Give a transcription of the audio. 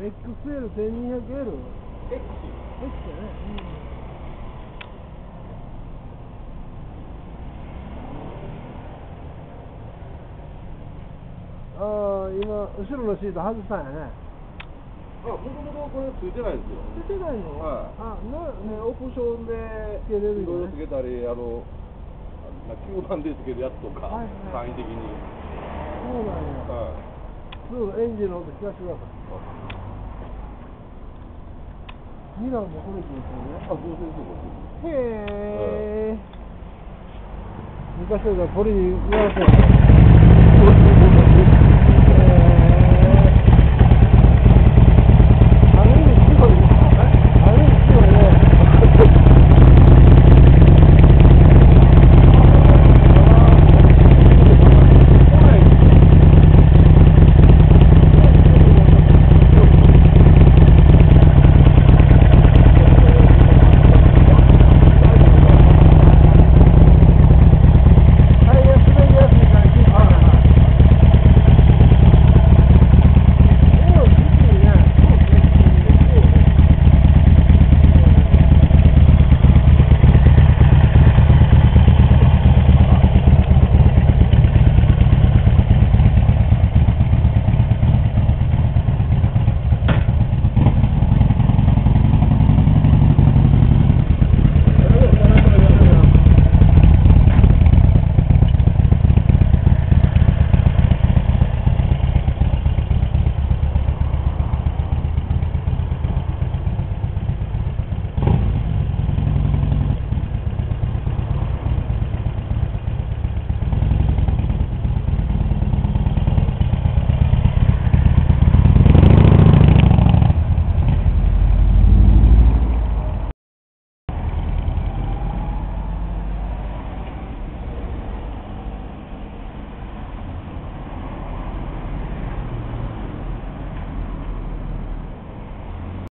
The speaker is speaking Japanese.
XL1200L。 X。 X だね。ああ、今、後ろのシート外したんやね。 もともとこれついてないですよ。 ついてないの？ はい。ね、オプションでつけれるいろいろよね。 つけたり、吸盤でつけるやつとか、 はいはい、 簡易的に。 そうなんや。 はい。 どうぞ、エンジンの音聞かせてください。ミラーもこれですよね。 そうですよ。 へえ。昔は鳥に言われてた。